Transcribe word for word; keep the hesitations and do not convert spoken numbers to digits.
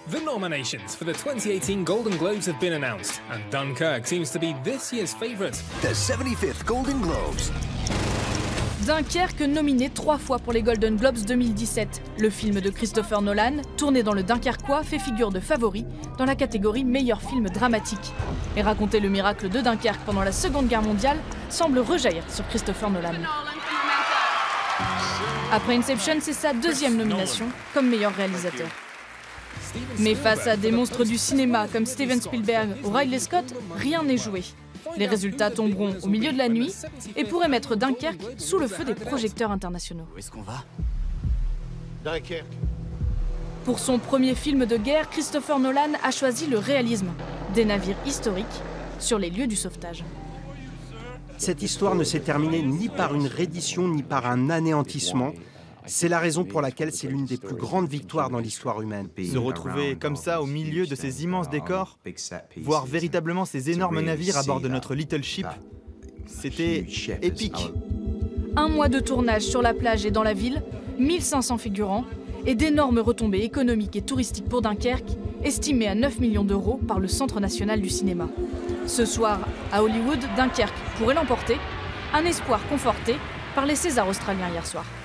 The nominations for the twenty eighteen Golden Globes have been announced, and Dunkirk seems to be this year's favourite. The seventy-fifth Golden Globes. Dunkerque nominé trois fois pour les Golden Globes deux mille dix-sept. Le film de Christopher Nolan, tourné dans le Dunkerquois, fait figure de favori dans la catégorie meilleur film dramatique. Et raconter le miracle de Dunkerque pendant la Seconde Guerre mondiale semble rejaillir sur Christopher Nolan. Après Inception, c'est sa deuxième nomination comme meilleur réalisateur. Mais face à des monstres du cinéma comme Steven Spielberg ou Ridley Scott, rien n'est joué. Les résultats tomberont au milieu de la nuit et pourraient mettre Dunkerque sous le feu des projecteurs internationaux. Où est-ce qu'on va? Dunkerque. Pour son premier film de guerre, Christopher Nolan a choisi le réalisme, des navires historiques sur les lieux du sauvetage. Cette histoire ne s'est terminée ni par une reddition ni par un anéantissement. C'est la raison pour laquelle c'est l'une des plus grandes victoires dans l'histoire humaine. Se retrouver comme ça au milieu de ces immenses décors, voir véritablement ces énormes navires à bord de notre Little Ship, c'était épique. Un mois de tournage sur la plage et dans la ville, mille cinq cents figurants et d'énormes retombées économiques et touristiques pour Dunkerque, estimées à neuf millions d'euros par le Centre national du cinéma. Ce soir, à Hollywood, Dunkerque pourrait l'emporter, un espoir conforté par les Césars australiens hier soir.